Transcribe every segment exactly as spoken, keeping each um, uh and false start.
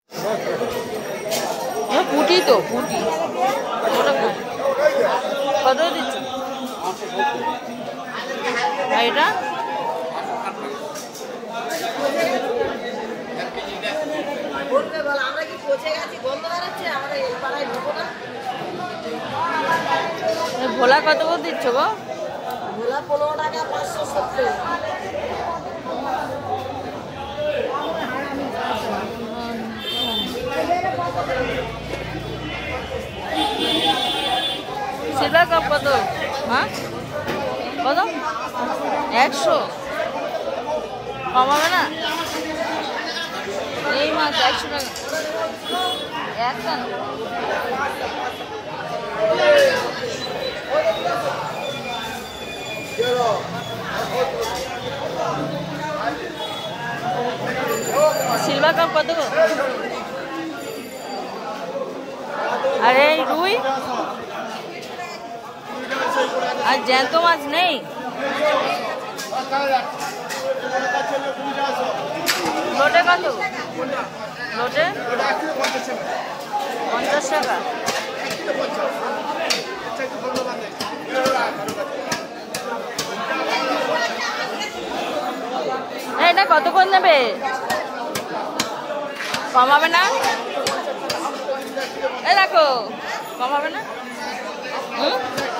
পুটি তো পুটি কত দিচ্ছ? আর এটা ভোলা কত করে দিচ্ছ গো? ভোলা পনেরো টাকা পাঁচশো সত্তর। সিলভার কাপ কত? হ্যাঁ কত? একশো কমাবে না? এই মাছ একশো টাকা একটা না। সিলভার কাপ কত? আরে রুই আর জ্যান্ত মাছ নেই? লোটে কত? লোটে পঞ্চাশ টাকা। এটা কত করে নেবে? কমাবে না? এই দেখো কমাবে না? হুম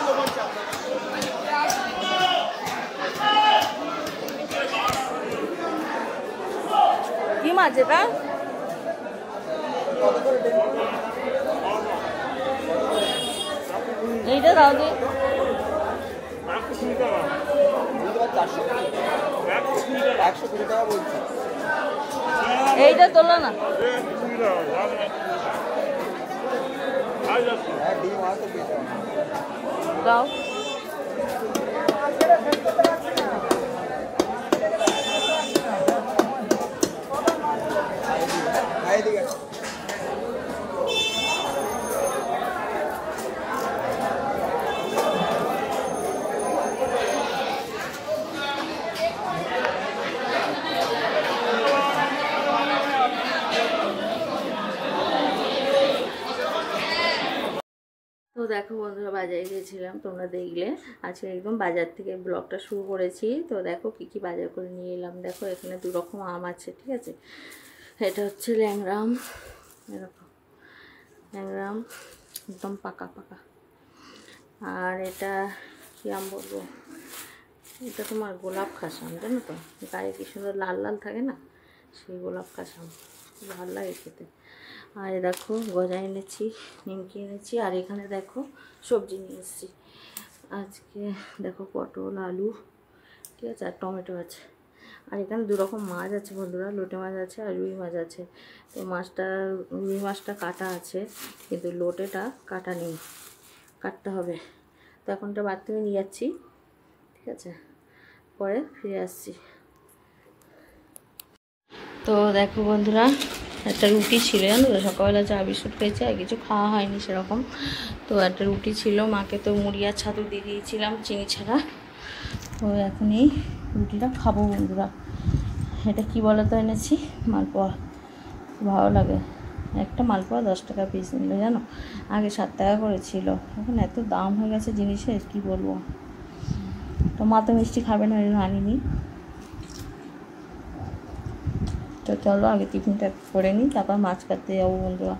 কি মাছ এটা? এইটা দাও দি। এইটা তোলো না। দাও তো দেখো বন্ধুরা বাজারে গিয়েছিলাম, তোমরা দেখলে। আজকে একদম বাজার থেকে ব্লগটা শুরু করেছি। তো দেখো কি কি বাজার করে নিয়ে এলাম। দেখো এখানে দু রকম আম আছে, ঠিক আছে। এটা হচ্ছে ল্যাংড়া আম, এরকম ল্যাংড়া আম একদম পাকা পাকা। আর এটা কি আম বলবো, এটা তোমার গোলাপ খাস আম, জানো তো, গায়ে কি সুন্দর লাল লাল থাকে না, সেই গোলাপ খাস আম, ভালো লাগে খেতে। আর দেখো গজা এনেছি, নিমকি এনেছি। আর এখানে দেখো সবজি নিয়ে এসেছি আজকে। দেখো পটল, আলু, ঠিক আছে, আর টমেটো আছে। আর এখানে দু রকম মাছ আছে বন্ধুরা, লোটে মাছ আছে আর রুই মাছ আছে। তো মাছটা, রুই মাছটা কাটা আছে, কিন্তু লোটেটা কাটা নেই, কাটতে হবে। তো এখনটা বাথরুমে নিয়ে যাচ্ছি, ঠিক আছে, পরে ফিরে আসছি। তো দেখো বন্ধুরা একটা রুটি ছিল, জানো তো, সকালবেলা চা বিস্কুট খেয়েছি, আর কিছু খাওয়া হয়নি সেরকম। তো একটা রুটি ছিল, মাকে তো মুড়ি আর ছাতু দিয়ে দিয়েছিলাম চিনি ছাড়া। তো এখন এই রুটিটা খাবো বন্ধুরা। এটা কি বলো তো এনেছি, মালপোয়া, ভালো লাগে। একটা মালপোয়া দশ টাকা পিস নিল, জানো, আগে সাত টাকা করে ছিল, এখন এত দাম হয়ে গেছে জিনিসের, কি বলবো। তো মা তো মিষ্টি খাবে না, ওই আনিনি। তো চলো আগে টিফিনটা করে নিই, তারপর মাছ কাটতে যাবো বন্ধুরা।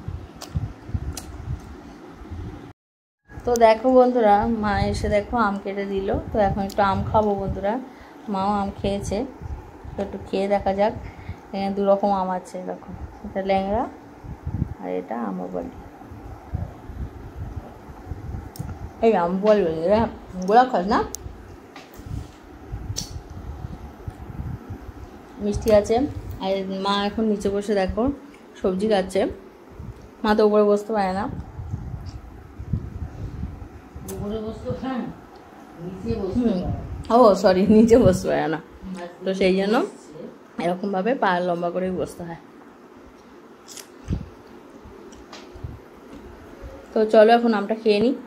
তো দেখো বন্ধুরা মা এসে দেখো আম কেটে দিল। তো এখন একটু আম খাবো বন্ধুরা, মাও আম খেয়েছে, তো একটু খেয়ে দেখা যাক। এখানে দু রকম আম আছে, দেখো, এটা ল্যাংড়া আর এটা আমরবালি। এই আম বলবে গোলাপ খাস না, মিষ্টি আছে। আর মা এখন নিচে বসে দেখো সবজি কাটছে, মা তো উপরে বসতে পারে না, ও সরি নিচে বসতে পারে না, তো সেই জন্য এরকমভাবে পা লম্বা করেই বসতে হয়। তো চলো এখন আমটা খেয়ে নিই।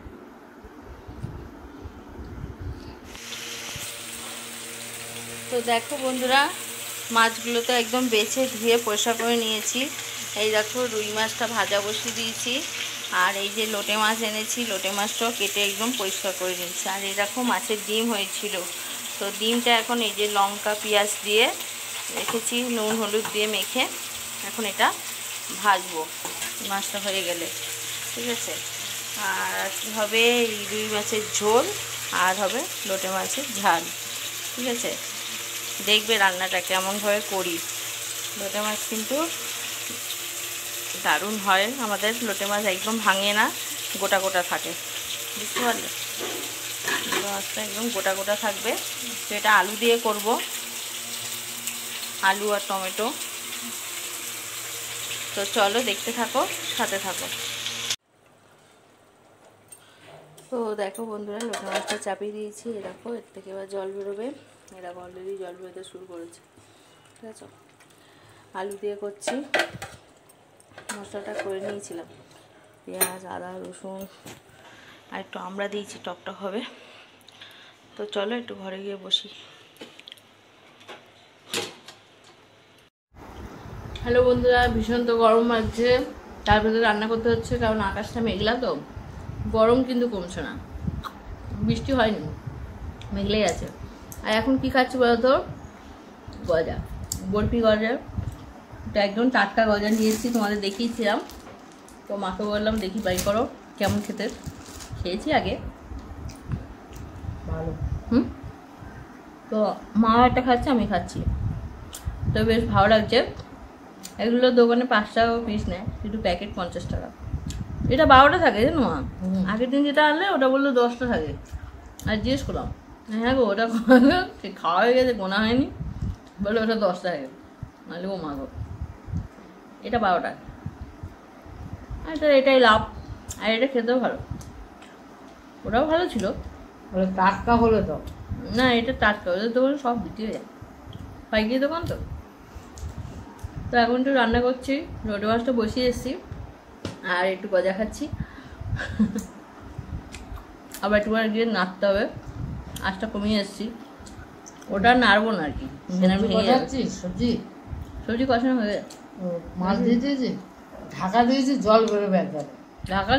তো দেখো বন্ধুরা মাছগুলো তো একদম বেছে ধুয়ে পরিষ্কার করে নিয়েছি। এই দেখো রুই মাছটা ভাজা বসিয়ে দিয়েছি, আর এই যে লোটে মাছ এনেছি, লোটে মাছটাও কেটে একদম পরিষ্কার করে নিয়েছি। আর এই দেখো মাছের ডিম হয়েছিল, তো ডিমটা এখন এই যে লঙ্কা পেঁয়াজ দিয়ে রেখেছি, নুন হলুদ দিয়ে মেখে এখন এটা ভাজবো মাছটা হয়ে গেলে, ঠিক আছে। আর হবে রুই মাছের ঝোল, আর হবে লোটে মাছের ঝাল, ঠিক আছে। দেখবে রান্নাটা কেমনভাবে করি। লোটে মাছ কিন্তু দারুণ হয় আমাদের, লোটে মাছ একদম ভাঙে না, গোটা গোটা থাকে, বুঝতে পারলে। লোটে মাছটা একদম গোটা গোটা থাকবে। তো এটা আলু দিয়ে করব, আলু আর টমেটো। তো চলো দেখতে থাকো, সাথে থাকো। তো দেখো বন্ধুরা, লোটে মাছটা চাপিয়ে দিয়েছি, এ দেখো এর থেকে এবার জল বেরোবে, এরা অলরেডি জল বেরোতে শুরু করেছে, ঠিক আছে। আলু দিয়ে করছি, মশলাটা করে নিয়েছিলাম, পেঁয়াজ আদা রসুন আর একটু আমড়া দিয়েছি, টকটক হবে। তো চলো একটু ঘরে গিয়ে বসি। হ্যালো বন্ধুরা, ভীষণ তো গরম লাগছে, তার ভেতরে রান্না করতে হচ্ছে, কারণ আকাশটা মেঘলা, তো গরম কিন্তু কমছে না, বৃষ্টি হয়নি, মেঘলাই আছে। আর এখন কি খাচ্ছি বলতো, গজা, বরফি গজা। তো একদম টাটকা গজা নিয়েছি, তোমাদের দেখিয়েছিলাম, তো মাকে বললাম দেখি বাই করো কেমন খেতে। খেয়েছি আগে, ভালো। হুম, তো মা একটা খাচ্ছে, আমি খাচ্ছি, তো বেশ ভালো লাগছে। এগুলো দোকানে পাঁচ টাকা পিস নেয়, কিন্তু প্যাকেট পঞ্চাশ টাকা। এটা বারোটা থাকে জানো মা, আগের দিন যেটা আনলে ওটা বললো দশটা থাকে। আর জিজ্ঞেস করলাম, হ্যাঁ গো ওটা খাওয়া হয়ে গেছে, গোনা হয়নি, বলে ওটা দশ টাকা। নাহলে ও মা গো, এটা বারো টাকা। আর এটা এটাই লাভ, আর এটা খেতেও ভালো, ওটাও ভালো ছিল, টাটকা হলো তো না এটা টাটকা, ওদের দোকানে সব বিক্রি হয়ে যায়, পাইকারি দোকান তো। তো এখন একটু রান্না করছি, লোটে মাছটা বসিয়ে এসেছি, আর একটু গজা খাচ্ছি। আবার একটু করে গিয়ে নাড়তে হবে, আঁচটা কমিয়ে এসেছি, ওটা নাড়বো না আর কি, সবজি সবজি কষানো হয়ে যায়, মাছ দিয়ে দিয়েছি, ঢাকা দিয়েছি, জল বেরোবে একবারে, ঢাকা।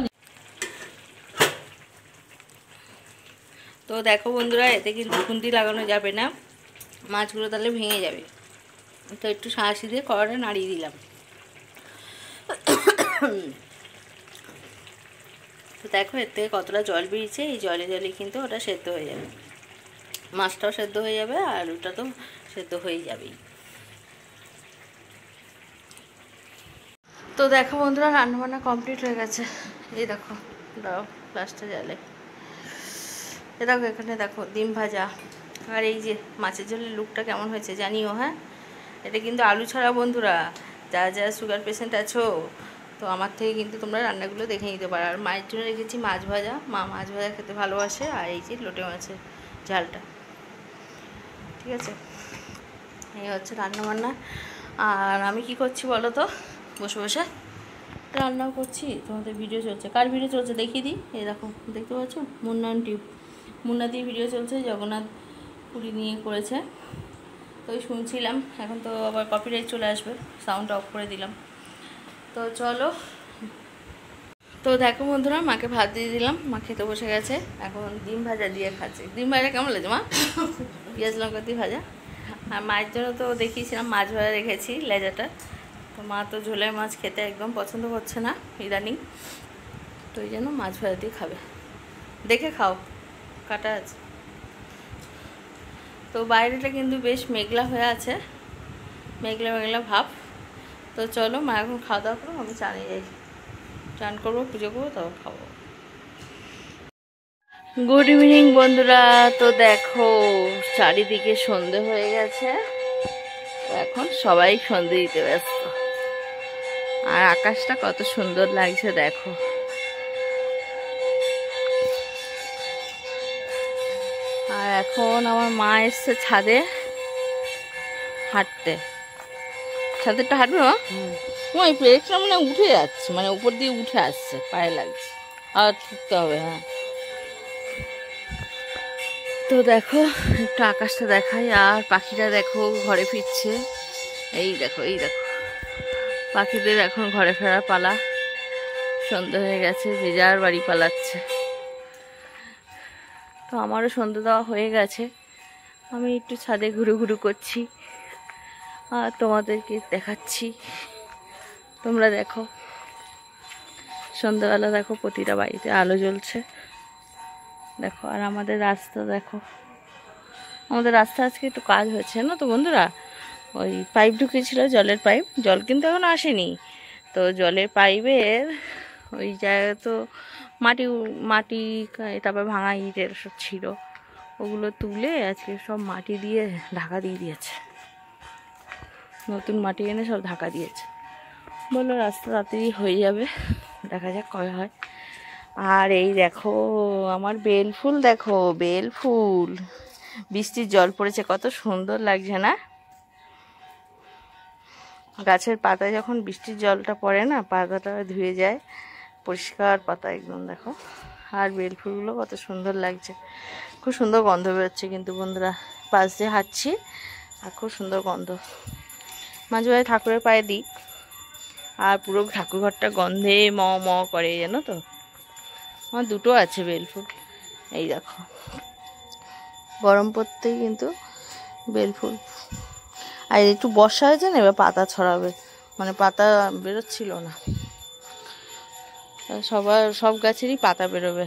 তো দেখো বন্ধুরা, এতে কিন্তু খুন্তি লাগানো যাবে না, মাছগুলো তাহলে ভেঙে যাবে। তো একটু সাঁড়াশি দিয়ে কড়াটা নাড়িয়ে দিলাম। তো দেখো এর থেকে কতটা জল বেরিয়েছে, এই জলে জলে কিন্তু ওটা সেদ্ধ হয়ে যাবে, মাছটাও সেদ্ধ হয়ে যাবে, আর আলুটা তো সেদ্ধ হয়ে যাবেই। তো দেখো বন্ধুরা, রান্নাবান্না কমপ্লিট হয়ে গেছে। এই দেখো, দাও গ্লাসটা জ্বালে, এ দেখো এখানে দেখো ডিম ভাজা, আর এই যে মাছের ঝোলের লুকটা কেমন হয়েছে জানিও। হ্যাঁ, এটা কিন্তু আলু ছাড়া বন্ধুরা, যারা যারা সুগার পেশেন্ট আছো, তো আমার থেকে কিন্তু তোমরা রান্নাগুলো দেখে নিতে পারো। আর মায়ের জন্য রেখেছি মাছ ভাজা, মা মাছ ভাজা খেতে ভালোবাসে, আর এই যে লোটে মাছের ঝালটা, ঠিক আছে। এই হচ্ছে রান্নাবান্না। আর আমি কি করছি বলো তো, বসে বসে রান্নাও করছি, তোমাদের ভিডিও চলছে। কার ভিডিও চলছে দেখিয়ে দিই, এই দেখো দেখতে পাচ্ছ, মুন্নান টিউব, মুন্না দিয়ে ভিডিও চলছে, জগন্নাথ পুরী নিয়ে করেছে, তো ওই শুনছিলাম। এখন তো আবার কপিরাইট চলে আসবে, সাউন্ড অফ করে দিলাম। তো চলো, তো দেখো বন্ধুরা, মাকে ভাত দিয়ে দিলাম, মা খেতে বসে গেছে, এখন ডিম ভাজা দিয়ে খাচ্ছে। ডিম ভাজা কেমন লাগছে মা? পেঁয়াজ লঙ্কা দিয়ে ভাজা। আর মায়ের জন্য তো দেখিয়েছিলাম মাছ ভাজা রেখেছি, লেজাটা, তো মা তো ঝোলের মাছ খেতে একদম পছন্দ করছে না ইদানিং, তো ওই জন্য মাছ ভাজা দিয়ে খাবে। দেখে খাও, কাটা আছে। তো বাইরেটা কিন্তু বেশ মেঘলা হয়ে আছে, মেঘলা মেঘলা ভাব। তো চলো, মা এখন খাওয়া দাওয়া করো, আমি চানে যাই, চান করবো, পুজো করবো, তারপর খাবো। গুড ইভিনিং বন্ধুরা, তো দেখো চারিদিকে সন্ধে হয়ে গেছে, এখন সবাই সন্ধে দিতে ব্যস্ত, আর আকাশটা কত সুন্দর লাগছে দেখো। আর এখন আমার মা এসছে ছাদে হাঁটতে, ছাদেরটা হাঁটবে মা, ওই পেরেকটা মানে উঠে যাচ্ছে, মানে উপর দিয়ে উঠে আসছে, পায়ে লাগছে, আর ছুটতে হবে। হ্যাঁ, তো দেখো একটু আকাশটা দেখাই, আর পাখিটা দেখো ঘরে ফিরছে, এই দেখো এই দেখো পাখিদের এখন ঘরে ফেরার পালা, সন্ধ্যে হয়ে গেছে, যে যার বাড়ি পালাচ্ছে। তো আমারও সন্ধ্যে দেওয়া হয়ে গেছে, আমি একটু ছাদে ঘুরু ঘুরু করছি আর তোমাদেরকে দেখাচ্ছি, তোমরা দেখো। সন্ধ্যাবেলা দেখো প্রতিটা বাড়িতে আলো জ্বলছে দেখো। আর আমাদের রাস্তা দেখো, আমাদের রাস্তা আজকে একটু কাজ হয়েছে না তো বন্ধুরা। ওই পাইপ ঢুকেছিল, জলের পাইপ, জল কিন্তু এখন আসেনি। তো জলের পাইপের ওই জায়গায় তো মাটি মাটি তারপর ভাঙা ইটের সব ছিল, ওগুলো তুলে আজকে সব মাটি দিয়ে ঢাকা দিয়ে দিয়েছে, নতুন মাটি এনে সব ঢাকা দিয়েছে। বললো রাস্তা তাড়াতাড়ি হয়ে যাবে, দেখা যাক কবে হয়। আর এই দেখো আমার বেল ফুল, দেখো বেল ফুল, বৃষ্টির জল পড়েছে, কত সুন্দর লাগছে না? গাছের পাতায় যখন বৃষ্টির জলটা পড়ে না, পাতাটা ধুয়ে যায়, পরিষ্কার পাতা একদম দেখো। আর বেল ফুলগুলো কত সুন্দর লাগছে, খুব সুন্দর গন্ধ বেরোচ্ছে কিন্তু বন্ধুরা। পাশ দিয়ে হাঁটছি আর খুব সুন্দর গন্ধ। মাঝে মাঝে ঠাকুরের পায়ে দিই, আর পুরো ঠাকুরঘরটা গন্ধে ম ম করে, জানো তো। আমার দুটো আছে বেল ফুল, এই দেখো। গরম পড়তেই কিন্তু বেল ফুল। আর একটু বর্ষা হয়েছে না, এবার পাতা ছড়াবে, মানে পাতা বেরোচ্ছিল না, সবার সব গাছেরই পাতা বেরোবে।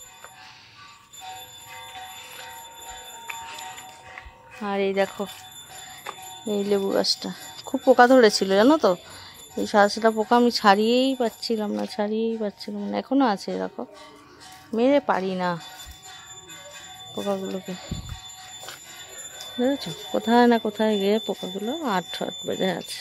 আর এই দেখো এই লেবু গাছটা খুব পোকা ধরেছিল জানো তো, এই সাদা সাদা পোকা আমি ছাড়িয়েই পাচ্ছিলাম না, ছাড়িয়েই পাচ্ছিলাম না, এখনো আছে দেখো, মেরে পারি না পোকাগুলোকে, বুঝেছো? কোথায় না কোথায় গিয়ে পোকাগুলো আট ঠাট বেঁধে আছে।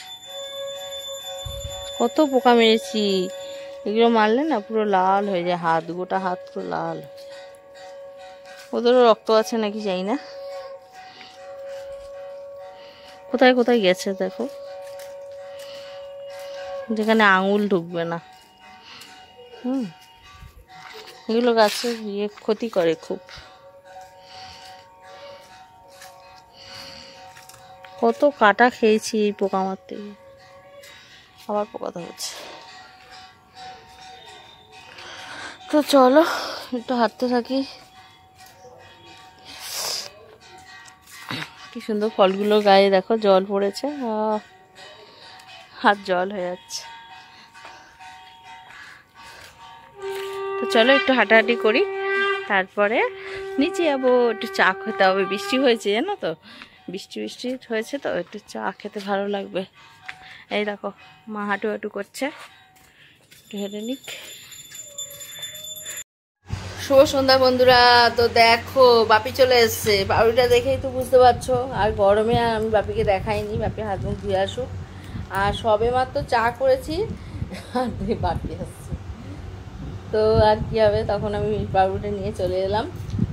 কত পোকা মেরেছি, এগুলো মারলে না পুরো লাল হয়ে যায় হাত, গোটা হাত পুরো লাল। ওদেরও রক্ত আছে নাকি জানি না, কোথায় কোথায় গেছে দেখো, যেখানে আঙুল ঢুকবে না। হুম, এগুলো গাছে ইয়ে ক্ষতি করে খুব। কত কাটা খেয়েছি এই পোকা মারতে গিয়ে, আবার পোকা ধরছে। তো চলো একটু হাঁটতে থাকি। কি সুন্দর ফলগুলো গায়ে দেখো, জল পড়েছে, হাত জল হয়ে যাচ্ছে। তো চলো একটু হাঁটাহাঁটি করি, তারপরে নিচে যাবো, একটু চা খেতে হবে। বৃষ্টি হয়েছে জানো তো, বৃষ্টি বৃষ্টি হয়েছে তো, একটু চা খেতে ভালো লাগবে। এই দেখো মা হাঁটু হাঁটু করছে, একটু হেঁটে নিক। শুভ সন্ধ্যা বন্ধুরা। তো দেখো বাপি চলে এসছে, বাপিটা দেখেই তো বুঝতে পারছো। আর গরমে আমি বাপিকে দেখাইনি, বাপি হাত মুখ ধুয়ে আসুক। আর সবে মাত্র চা করেছি আর বাপি আসছে, তো আর কি হবে, তখন আমি বাবুটা নিয়ে চলে এলাম।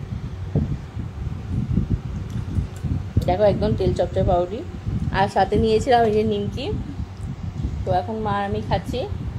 দেখো একদম তেল চপচে পাউডি, আর সাথে নিয়েছিলাম এই যে নিমকি। তো এখন মা আমি খাচ্ছি।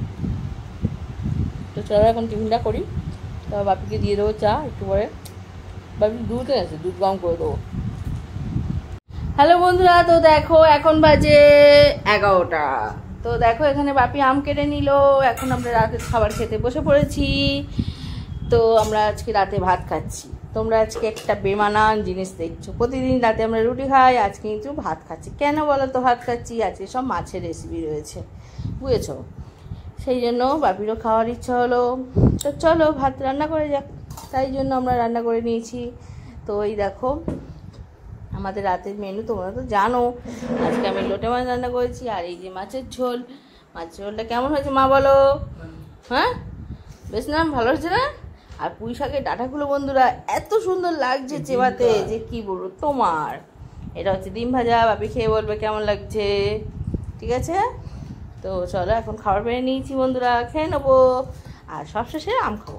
তো চলো এখন টিফিনটা করি, তারপর বাপিকে দিয়ে দেবো চা একটু পরে। বাপি দুধ আছে, দুধ গরম করে দেবো। হ্যালো বন্ধুরা, তো দেখো এখন বাজে এগারোটা। তো দেখো এখানে বাপি আম কেটে নিল, এখন আমরা রাতে খাবার খেতে বসে পড়েছি। তো আমরা আজকে রাতে ভাত খাচ্ছি। তোমরা আজকে একটা বেমানান জিনিস দেখছো, প্রতিদিন রাতে আমরা রুটি খাই, আজকে কিন্তু ভাত খাচ্ছি। কেন বলো তো ভাত খাচ্ছি? আজকে সব মাছের রেসিপি রয়েছে, বুঝেছো? সেই জন্য বাপিরও খাওয়ার ইচ্ছা হলো, তো চলো ভাত রান্না করে যাক, তাই জন্য আমরা রান্না করে নিয়েছি। তো এই দেখো আমাদের রাতের মেনু তোমরা তো জানো, আজকে আমি লোটে মাছ রান্না করেছি, আর এই যে মাছের ঝোল। মাছের ঝোলটা কেমন হয়েছে মা বলো? হ্যাঁ বেশ না, ভালো হয়েছে না? আর পুঁই শাকের ডাঁটাগুলো বন্ধুরা এত সুন্দর লাগছে চেবাতে যে কি বলবো তোমার। এটা হচ্ছে ডিম ভাজা, বাপি খেয়ে বলবে কেমন লাগছে, ঠিক আছে? তো চলো এখন খাবার পেয়ে নিয়েছি বন্ধুরা, খেয়ে নেবো, আর সবশেষে আম খাবো।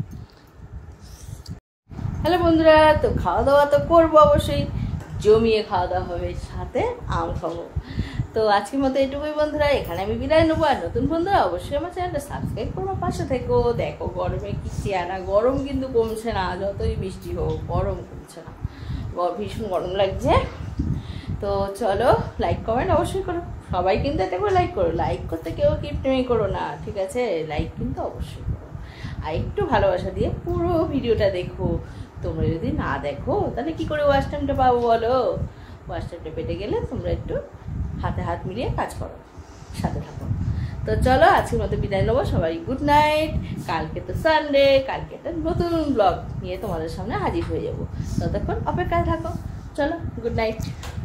হ্যালো বন্ধুরা, তো খাওয়া দাওয়া তো করবো অবশ্যই, জমিয়ে খাওয়া দাওয়া হবে, সাথে আম খাবো। তো আজকের মতো এটুকুই বন্ধুরা, এখানে আমি বিদায় নেবো। আর নতুন বন্ধুরা অবশ্যই আমার চ্যানেলটা সাবস্ক্রাইব করবো, পাশে থেকো। দেখো গরমে কি চেয়ারা, গরম কিন্তু কমছে না, যতই বৃষ্টি হোক গরম কমছে না, ভীষণ গরম লাগছে। তো তো চলো, লাইক কমেন্ট অবশ্যই করো, সবাই কিন্তু এটা করে লাইক করো, লাইক করতে কেউ কিপটেমি করো না, ঠিক আছে? লাইক কিন্তু অবশ্যই করো, আর একটু ভালোবাসা দিয়ে পুরো ভিডিওটা দেখো। তোমরা যদি না দেখো তাহলে কি করে ওয়াচ টাইমটা পাবো বলো? ওয়াচ টাইমটা পেতে গেলে তোমরা একটু হাতে হাত মিলিয়ে কাজ করো, সাথে থাকো। তো চলো, আজকের মতো বিদায় নেবো, সবাই গুড নাইট। কালকে তো সানডে, কালকে একটা নতুন ব্লগ নিয়ে তোমাদের সামনে হাজির হয়ে যাবো, ততক্ষণ অপেক্ষায় থাকো। চলো, গুড নাইট।